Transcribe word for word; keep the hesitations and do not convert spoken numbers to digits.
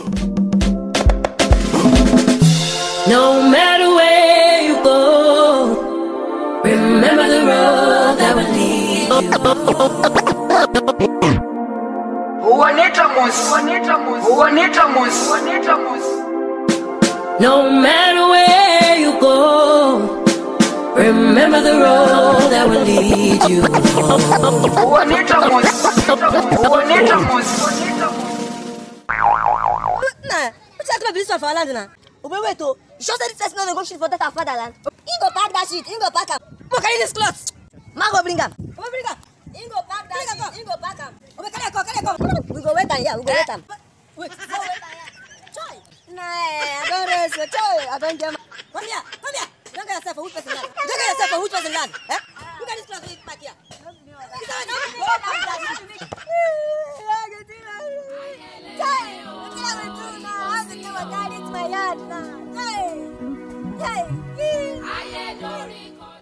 No matter where you go, remember the road that will lead you home. No matter where you go, remember the road that will lead you home. Nah, what's that this one for land now? Wait, wait, oh, you sure said this person not go shoot for that our fatherland. He go pack that shit, he go pack him. Go carry this cloth. Ma go bring him. Go bring him. He go pack that shit, he go pack him. Okay, carry come, carry come. We go wait and yeah, we go wait him. Wait, go wait and yeah. Choy. Nah, I don't rest. Choy, I don't get. Come here, come here. Don't get yourself for which person land. Don't get yourself for which person land. Eh? Look at this cloth, leave back here. Go pack that shit. My yard now. Hey! Hey!